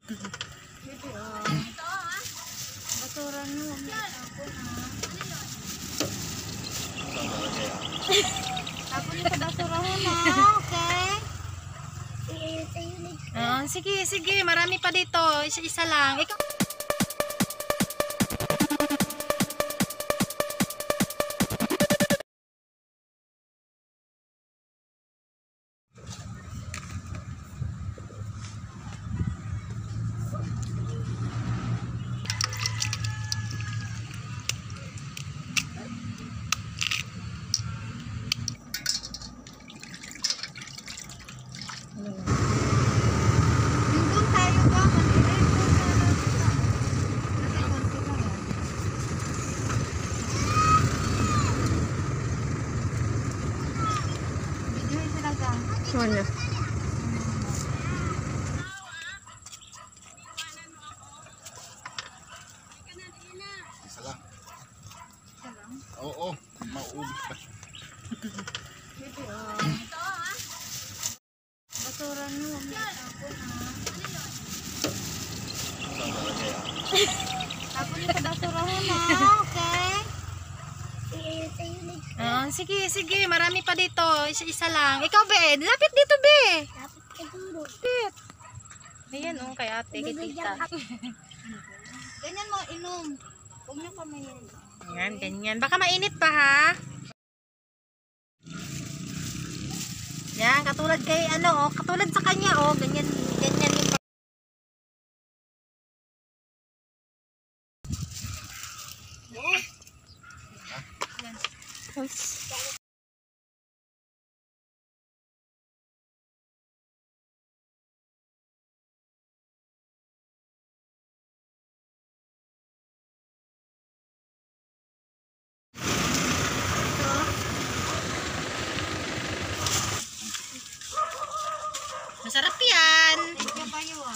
Pwede basura nyo, huwag niyo itapon tapon niyo sa basurahan okay? Sige, sige, marami pa dito. Isa-isa lang. Ikaw. Mana? Isa lang. Oo, mauubos pa. Basura nyo, huwag niyo itapon tapon niyo sa basurahan okay? Sige, sige, marami pa dito. Isa-isa lang. Ikaw, be, lapit dito, be. Lapit. Ayan, kay ate, kay tita. Ganyan mo, inom. Huwag niyo kamayin. Ayan, ganyan. Baka mainit pa, ha? Yan, katulad kay, katulad sa kanya, ganyan, ganyan yung masarap yan. Thank you ba yun,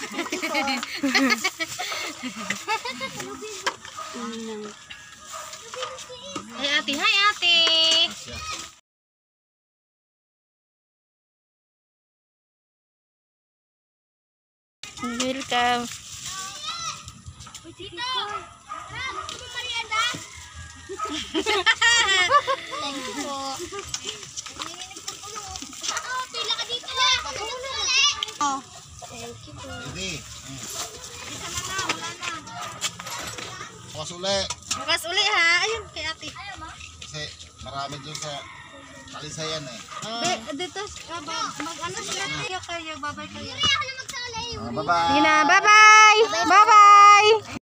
Ay, ate. Hi, ate. Welcome. Thank you po. Pila ka dito lang. Oh. Thank you po. Hindi. Isa na na, wala na. Bukas uli. Bukas uli ha. Ayun, kay ate. Kasi marami dun sa Kalisayan eh. Dito, mag-ano sila kayo. Bye-bye kayo. Bye-bye. Sige na, bye-bye! Bye-bye!